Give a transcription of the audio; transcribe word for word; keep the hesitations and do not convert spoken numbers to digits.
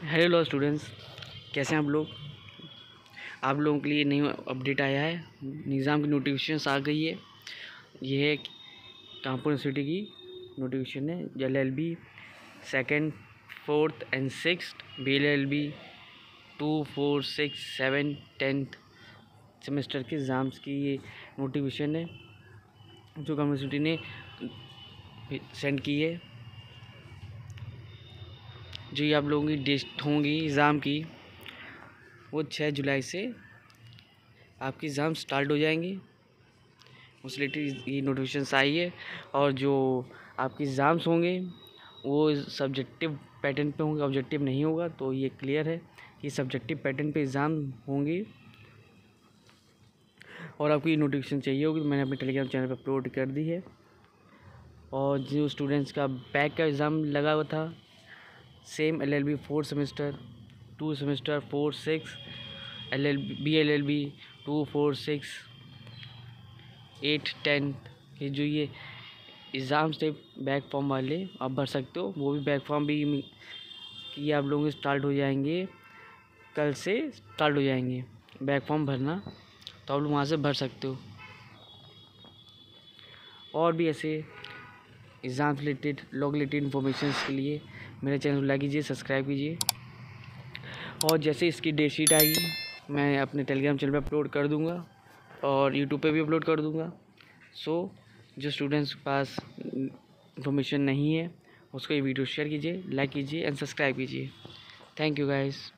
Hello students, कैसे हैं आप लोग। आप लोगों के लिए न्यू अपडेट आया है। निज़ाम की नोटिफिकेशन आ गई है। ये है कानपुर यूनिवर्सिटी की नोटिफिकेशन है। L L B second fourth and sixth, B L L B two four six seven tenth semester के एग्ज़ाम्स की ये नोटिफिकेशन है जो कानपुर यूनिवर्सिटी ने सेंड की है। जो ये आप लोगों की डेट होंगी एग्ज़ाम की, वो छः जुलाई से आपकी एग्ज़ाम स्टार्ट हो जाएंगी। उस रिलेटेड ये नोटिफिकेशन आई है। और जो आपके एग्ज़ाम्स होंगे वो सब्जेक्टिव पैटर्न पे होंगे, ऑब्जेक्टिव नहीं होगा। तो ये क्लियर है कि सब्जेक्टिव पैटर्न पे एग्ज़ाम होंगे। और आपको ये नोटिफिकेशन चाहिए होगी तो मैंने अपने टेलीग्राम चैनल पर अपलोड कर दी है। और जो स्टूडेंट्स का बैक का एग्ज़ाम लगा हुआ था, same L L B fourth semester two semester four six L L B B L L B two four six eight ten ये जो ये एग्ज़ाम्स थे बैक फॉर्म वाले आप भर सकते हो। वो भी बैक फॉर्म भी कि आप लोगों के स्टार्ट हो जाएंगे, कल से स्टार्ट हो जाएंगे बैक फॉर्म भरना। तो आप लोग वहाँ से भर सकते हो। और भी ऐसे exam related law related information के लिए मेरे चैनल को लाइक कीजिए, सब्सक्राइब कीजिए। और जैसे इसकी डेट शीट आएगी मैं अपने टेलीग्राम चैनल पे अपलोड कर दूंगा और यूट्यूब पे भी अपलोड कर दूंगा। सो जो स्टूडेंट्स के पास इन्फॉर्मेशन नहीं है उसको ये वीडियो शेयर कीजिए, लाइक कीजिए एंड सब्सक्राइब कीजिए। Thank you guys.